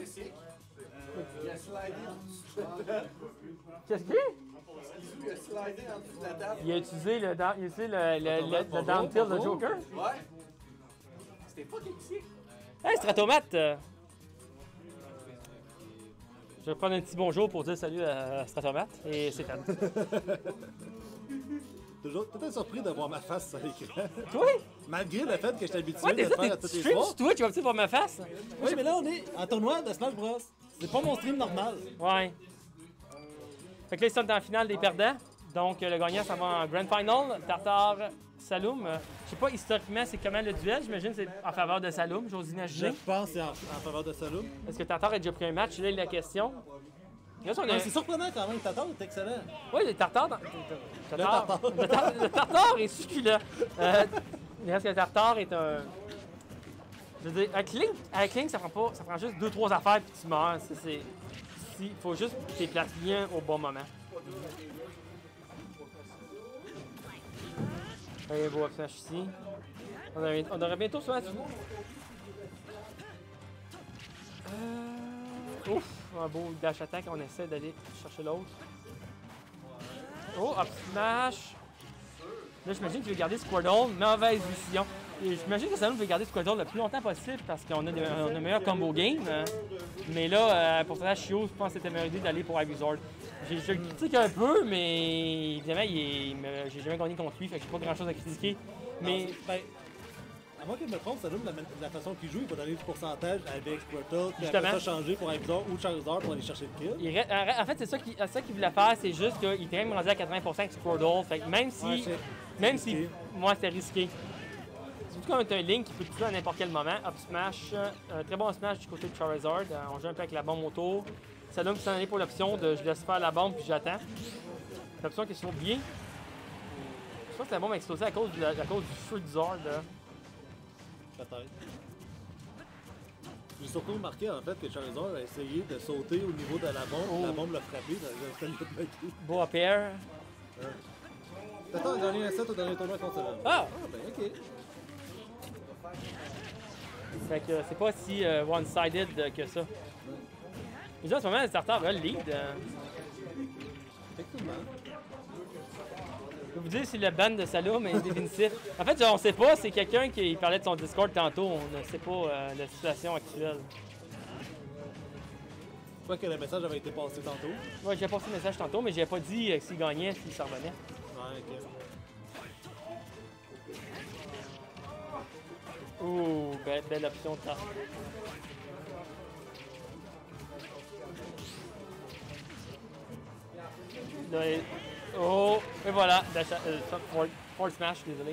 toxique. Il a slidé en dessous. Qu'est-ce qu'il Il a slidé en dessous de la table. Il a utilisé le down tilt de Joker? Ouais. C'était pas toxique. Hey, Stratomate! Je vais prendre un petit bonjour pour dire salut à Stratomate et c'est terminé. Toujours peut-être surpris de voir ma face sur l'écran. Toi? Malgré le fait que je suis habitué Ouais, de t'es le ça, faire à t'es tous les stream soirs. sur Twitch, tu vas-tu voir ma face? Oui, mais là, on est en tournoi de Smash Bros. C'est pas mon stream normal. Ouais. Fait que là, ils sont en finale des perdants. Donc, le gagnant, ça va en Grand Final. Tartare, Saloum. Je sais pas, historiquement, c'est comment le duel? J'imagine que c'est en faveur de Saloum, j'ose Je imaginer. pense que c'est en faveur de Saloum. Est-ce que Tartare a déjà pris un match? Là, il y a la question. Là, on a... C'est surprenant quand même, Tatar est excellent. Oui, le Tartare... Tartare. Le Tartare est succulent. Il reste que le Tartare est un... Je veux dire, avec Link, ça prend juste 2-3 affaires puis tu meurs. Il faut juste que tu places bien au bon moment. Allez, beau flash ici. On aurait bientôt ce match. Ouf, un beau dash attack. On essaie d'aller chercher l'autre. Oh, up smash. Là, j'imagine qu'il veut garder Squirtle. Mauvaise décision. Et j'imagine que Saloum veut garder Squirtle le plus longtemps possible parce qu'on a un meilleur combo game. Mais là, pour ça, Shio, je pense que c'était meilleure idée d'aller pour Ivysaur. Je le critique un peu, mais évidemment, j'ai jamais gagné contre lui, fait que j'ai pas grand chose à critiquer. Mais. Ben, à moins que je me trompe, Saloum, la façon qu'il joue, il va donner du pourcentage avec Squirtle, puis après ça changer pour Ivysaur ou Charizard pour aller chercher le kill. En fait, c'est ça qu'il voulait faire, c'est juste qu'il était même rendu à 80% avec Squirtle. Fait que même si. Moi, c'était risqué. Surtout quand on a un Link qui peut tuer à n'importe quel moment. Up smash, un très bon smash du côté de Charizard. On joue un peu avec la bombe autour. Saloum qui s'en allait pour l'option de je laisse faire la bombe puis j'attends. L'option qui est sur bien. Je pense que la bombe a explosé à cause du feu du Zord. Peut-être. J'ai surtout remarqué en fait que Charizard a essayé de sauter au niveau de la bombe. La bombe l'a frappé dans le de Beau up air. Attends, le dernier set au dernier tournoi contre Saloum. Ah! Ben ok. Fait que c'est pas si one-sided que ça. Mais en ce moment, les starters veulent lead. Effectivement. Je vais vous dire si le ban de Saloum est définitif. En fait, on sait pas, c'est quelqu'un qui parlait de son Discord tantôt, on ne sait pas la situation actuelle. Je crois que le message avait été passé tantôt. Ouais, j'ai passé le message tantôt, mais j'ai pas dit s'il gagnait, s'il s'en revenait. Ouais, ok. Ouh, belle option de temps. Là, oh, et voilà, forward smash, désolé.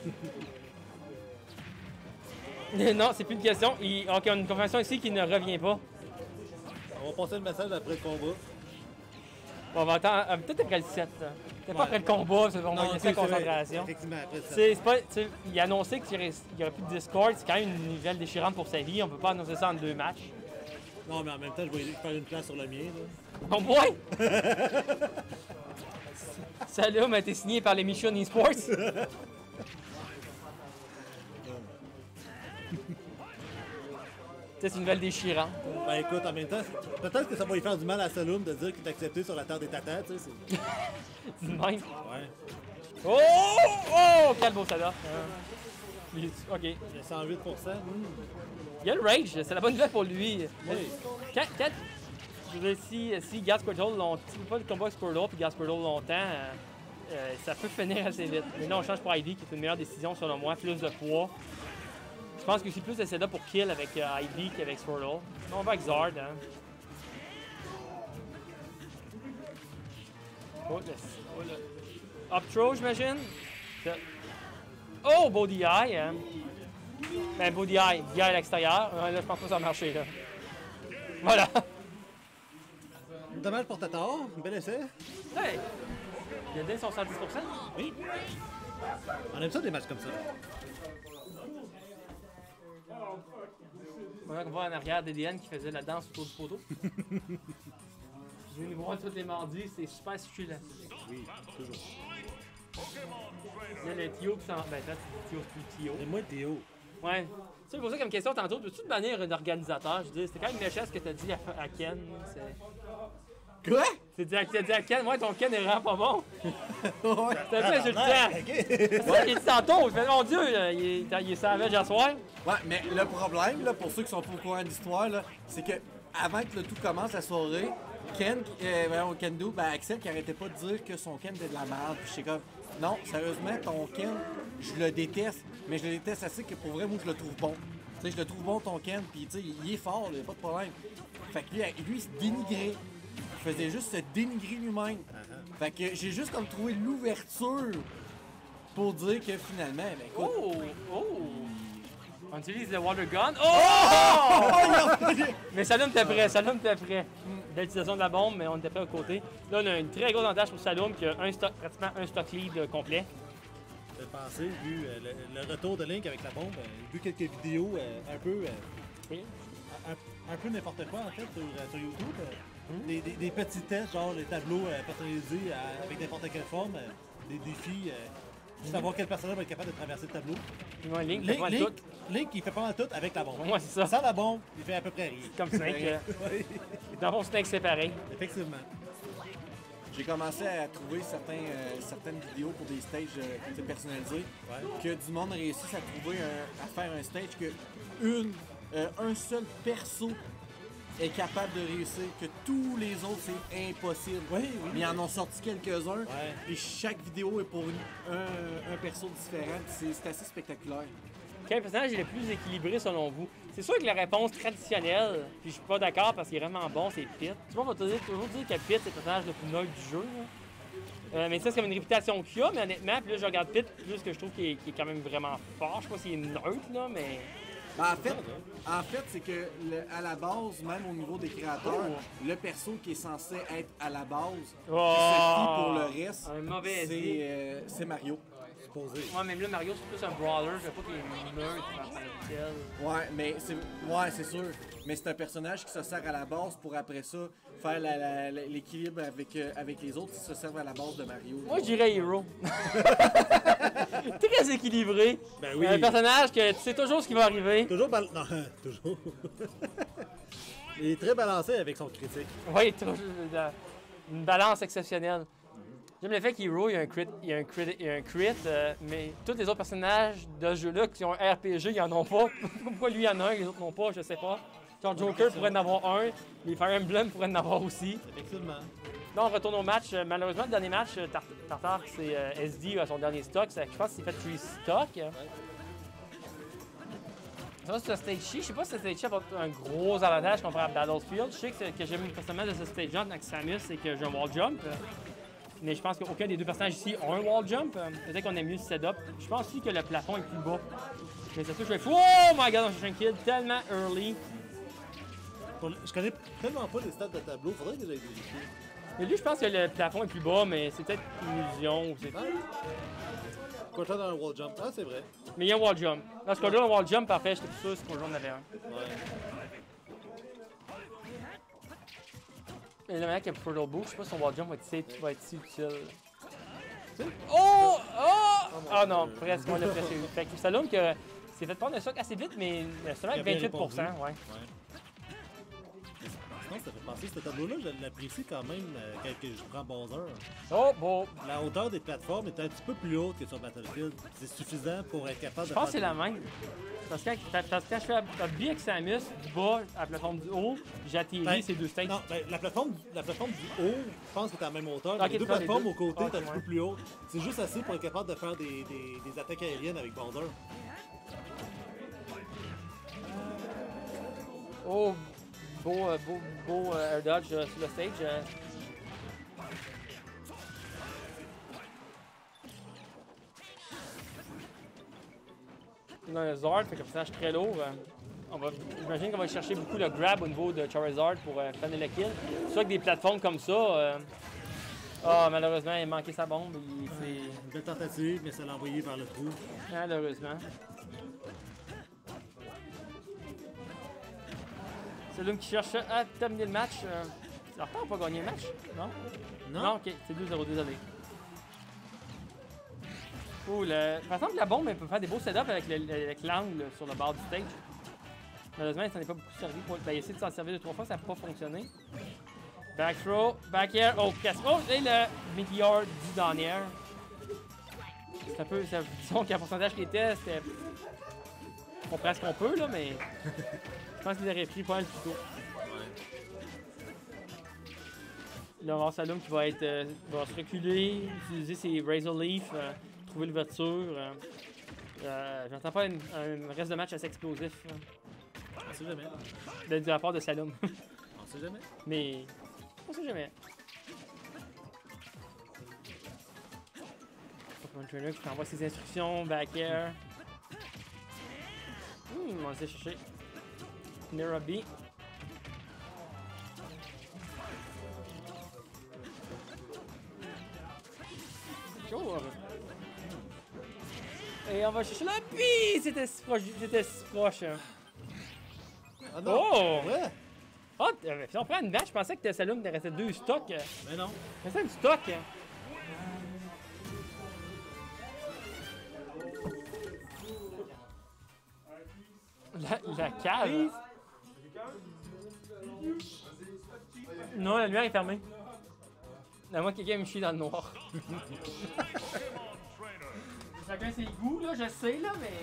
Non, c'est plus une question. Ok, on a une confirmation ici qui ne revient pas. On va passer le message après le combat. Bon, on va attendre, peut-être après le 7. Peut-être pas après le combat, on va laisser la concentration. Effectivement, après le 7. Il a annoncé qu'il n'y aurait plus de Discord, c'est quand même une nouvelle déchirante pour sa vie, on peut pas annoncer ça en 2 matchs. Non, mais en même temps, je vais faire une place sur le mien. Bon boy! Saloum a été signé par les Mission Esports. C'est une nouvelle déchirante. Ben écoute, en même temps, peut-être que ça va lui faire du mal à Saloum de dire qu'il est accepté sur la terre des tatas, tu sais. C'est une même. Ouais. Oh! Oh! Quel beau ça là. Ok. Il y a 108%. Il y a le rage, c'est la bonne nouvelle pour lui. Oui. Quand je veux dire, si garde Squirtle longtemps, si pas le combat avec Squirtle puis garde Squirtle longtemps, ça peut finir assez vite. Mais là, on change pour Ivy, qui est une meilleure décision selon moi, plus de poids. Je pense que c'est plus de setup pour kill avec Ivy qu'avec Squirtle. On va avec Zard, hein. Oh, le... Up throw, j'imagine. Oh, beau DI, hein. Ben, beau DI à l'extérieur. Là, je pense pas que ça va marcher, là. Voilà. Dommage pour Tatar, bel essai. Hey! Il a donné son 110%. Oui. On aime ça des matchs comme ça. On voit en arrière DDN qui faisait la danse autour du poteau. Je vais les voir tous les mardis, c'est super succulent. Oui, toujours. Là, le Tio qui s'en... Ben, là, Tio, c'est plus Tio. Et moi, Théo. Ouais. Tu sais, posé comme question tantôt, peux-tu te bannir un organisateur? Je dis, c'était quand même méchant ce que t'as dit à Ken. Quoi? T'as dit à Ken, ouais, ton Ken est vraiment pas bon. Ouais. C'était un peu insultant. C'est ça qu'il dit tantôt. Il fait, mon Dieu, il est savage à soir. Ouais, mais le problème, là, pour ceux qui sont pas au courant de l'histoire, là, c'est que avant que le tout commence la soirée, Kendo, Axel qui arrêtait pas de dire que son Ken était de la merde. Puis j'étais comme, non, sérieusement, ton Ken, je le déteste, mais je le déteste assez que pour vrai, moi, je le trouve bon. Tu sais, je le trouve bon, ton Ken, puis tu sais, il est fort, il y a pas de problème. Fait que lui, il se dénigrait. Il faisait juste se dénigrer lui-même. Fait que j'ai juste comme trouvé l'ouverture pour dire que finalement, ben écoute. On utilise le water gun. Oh! Mais Saloum était prêt, Belle utilisation de la bombe, mais on était prêt à côté. Là, on a une très grosse avantage pour Saloum qui a pratiquement un stock lead complet. J'ai pensé, vu le retour de Link avec la bombe, vu quelques vidéos un peu n'importe quoi en fait sur YouTube. Des petits tests, genre les tableaux personnalisés avec n'importe quelle forme, des défis, savoir quel personnage va être capable de traverser le tableau. Ouais, Link, il fait pas mal tout avec la bombe. Ouais, c'est ça. Sans la bombe, il fait à peu près rien. Comme Snake. Dans mon Snake, c'est pareil. Effectivement. J'ai commencé à trouver certaines vidéos pour des stages personnalisés que du monde réussisse à trouver à faire un stage que un seul perso est capable de réussir, que tous les autres c'est impossible. Oui. Mais ils en ont sorti quelques-uns et chaque vidéo est pour un perso différent. C'est assez spectaculaire. Quel personnage est le plus équilibré selon vous? C'est sûr que la réponse traditionnelle, puis je suis pas d'accord parce qu'il est vraiment bon, c'est Pit. Tout le monde va toujours dire que Pit c'est le personnage le plus neutre du jeu. Mais ça, c'est comme une réputation qu'il a, mais honnêtement, puis là je regarde Pit, plus que je trouve qu'il est quand même vraiment fort. Je sais pas s'il est neutre, là, mais. Ben, en fait, c'est que à la base, même au niveau des créateurs, le perso qui est censé être à la base, qui se fie pour le reste, un mauvais c'est Mario. Supposé. Ouais, même là, Mario, c'est plus un brawler. Je sais pas qu'il est neutre en tant que tel. Ouais, mais c'est sûr. Mais c'est un personnage qui se sert à la base pour après ça faire l'équilibre avec les autres qui se servent à la base de Mario. Moi, je dirais Hero. Très équilibré. Ben oui. Un personnage que tu sais toujours ce qui va arriver. Non, toujours. Il est très balancé avec son critique. Oui, toujours une balance exceptionnelle. J'aime le fait qu'Hero, il y a un crit, mais tous les autres personnages de ce jeu-là qui ont un RPG, ils en ont pas. Pourquoi lui, il en a un et les autres n'ont pas, je sais pas. Genre Joker pourrait en avoir un, les Fire Emblem pourraient en avoir aussi. Effectivement. Là, on retourne au match. Malheureusement, le dernier match, Tartar, c'est SD à son dernier stock. Je pense qu'il fait 3 stocks. Ça va sur le stage C. Je sais pas si ce stage C apporte un gros avantage comparé à Battlefield. Je sais que j'aime personnellement de ce stage-là avec Samus, c'est que j'ai un wall jump. Mais je pense qu'aucun des deux personnages ici ont un wall jump. Peut-être qu'on aime mieux le setup. Je pense aussi que le plafond est plus bas. Mais c'est ça que je vais. Oh my god, on cherche un kill tellement early. Je connais tellement pas les stats de tableau, faudrait que j'aille vérifier. Mais lui, je pense que le plafond est plus bas, mais c'est peut-être une illusion. Ou c'est... Quoi, dans un wall jump? Ah, c'est vrai. Mais il y a un wall jump. Dans ce cas-là, un wall jump, parfait. J'étais plus sûr si on en avait un. Ouais. Et le mec qui a Portal Book, je sais pas si son wall jump va être si utile. Oh! Oh! Ah non, presque, on l'a presque eu. Fait que Saloum qui s'est fait prendre un stock assez vite, mais seulement avec 28%. Ouais. Sinon, ça fait penser, ce tableau-là, je l'apprécie quand même quand je prends Bowser. Oh, bon. La hauteur des plateformes est un petit peu plus haute que sur Battlefield. C'est suffisant pour être capable de Je pense que c'est la même. Parce que quand je fais un bi avec Samus, du bas à la plateforme du haut, j'atterris ces deux stages. Non, la plateforme du haut, je pense que t'es à la même hauteur. Okay, les deux plateformes au côté, okay, t'es un petit peu plus haut. C'est juste assez pour être capable de faire des attaques aériennes avec Bowser. Oh, beau air dodge sur le stage. Dans le Zard, fait que personnage très lourd. J'imagine qu'on va chercher beaucoup le grab au niveau de Charizard pour prendre le kill. C'est sûr que des plateformes comme ça, malheureusement, il a manqué sa bombe. Une belle tentative, mais ça l'a envoyé vers le trou. Malheureusement. C'est l'homme qui cherche à terminer le match. L'artère n'a pas gagné le match, non? Non. Non, ok, c'est 2-0, désolé. Oh, par exemple, la bombe, elle peut faire des beaux setups avec l'angle sur le bord du stage. Malheureusement, il s'en est pas beaucoup servi. Il a essayé de s'en servir 2-3 fois, ça n'a pas fonctionné. Back throw, back air, oh, casserole, et le Meteor du down air. C'est un peu, disons qu'un pourcentage qui était, c'était. On prend ce qu'on peut, là, mais. Je pense qu'il aurait pris pas mal plus tôt. Là, on va avoir Saloum qui va se reculer, utiliser ses Razor Leaf, trouver l'ouverture. J'entends pas un reste de match assez explosif. On sait jamais. De la part de Saloum. On sait jamais. Mais. On sait jamais. Pokémon Trainer qui envoie ses instructions, back air. On va essayer de chercher. Nairobi. Sure. Et on va chercher la piste! C'était si proche, hein. Ah non! Oh! Ouais! Ah, si on prend une match, je pensais que Saloum il restait 2 stocks. Mais non! Il restait un stock. La cave. Non, la lumière est fermée. À moins que quelqu'un me chie dans le noir. Chacun ses goûts, là, je sais, là, mais.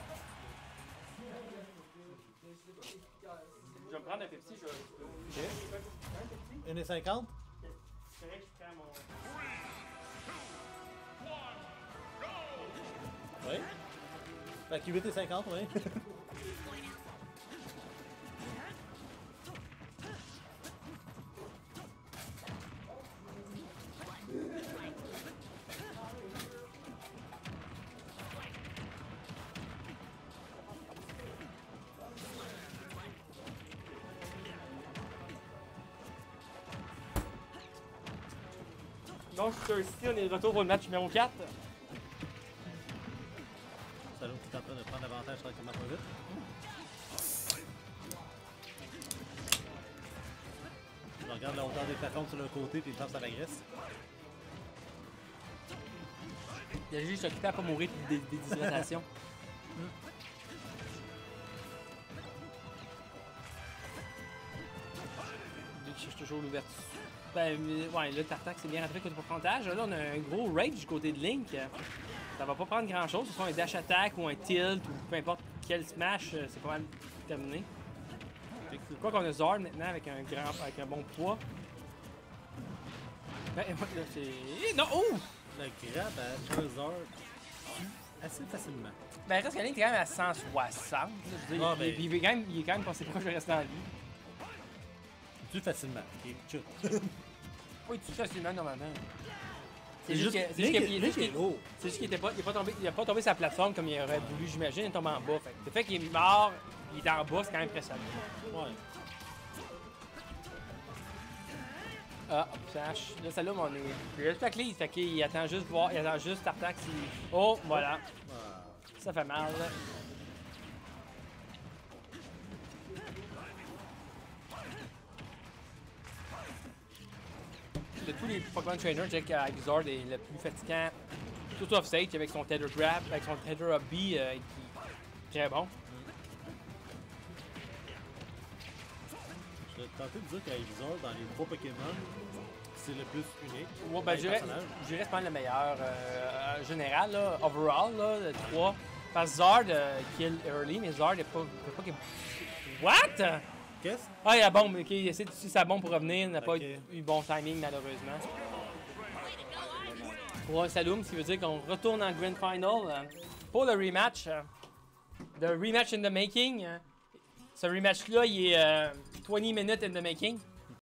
Je vais me prendre un Pepsi, je vais. Ok. 1,50? C'est correct, je prends mon. Oui. Fait que 8,50, oui. Donc, sur ici, on est de retour pour le match numéro 4. Salon qui est en train de prendre l'avantage tranquillement pas vite. Je regarde la hauteur des plafonds sur le côté puis il pense à la graisse. Il a juste occupé à pas mourir des déshydratations. Lui qui cherche toujours l'ouverture. Ben, ouais, là, Tartak c'est bien rentré côté pourcentage. Là, on a un gros rage du côté de Link. Ça va pas prendre grand chose. Ce soit un dash attack ou un tilt ou peu importe quel smash, c'est pas mal terminé. Quoi qu'on a Zord maintenant avec un bon poids. Ben, là, c'est. Non! Oh! Le grab à Charizard tue assez facilement. Ben, reste que Link est quand même à 160. Là, je veux dire, Ah, ben- il est quand même pensé proche de rester en vie. Tue facilement. Ok, chut. Oui, tu fais facilement normalement. C'est juste Link est lourd. C'est juste qu'il est pas tombé sur la plateforme comme il aurait voulu, j'imagine, il est tombé en bas. Fait que le fait qu'il est mort, il est en bas, c'est quand même impressionnant. Ouais. Ah, Sash. Là, celle-là, on est. Il reste pas clé, fait qu'il attend juste voir, il attend juste Tartak si. Oh, voilà. Ah. Ça fait mal, là. De tous les Pokémon Trainers, je dirais qu'Exord est le plus fatigant. Tout off stage avec son Tether Grab, avec son Tether Up B qui est très bon. Je vais tenter de dire qu'Exord, dans les 3 Pokémon, c'est le plus unique. Ouais, ben, je dirais c'est pas mal le meilleur général, là, overall, là, le 3. Parce que Zord kill early, mais Zord n'est pas qu'il. What? Qu'est-ce? Ah, il y a la bombe, ok, il essaie d'utiliser sa bombe pour revenir, il n'a pas Ok. eu bon timing malheureusement. Pour un Saloum, ce qui veut dire qu'on retourne en Grand Final pour le rematch. The rematch in the making. Ce rematch-là, il est 20 minutes in the making.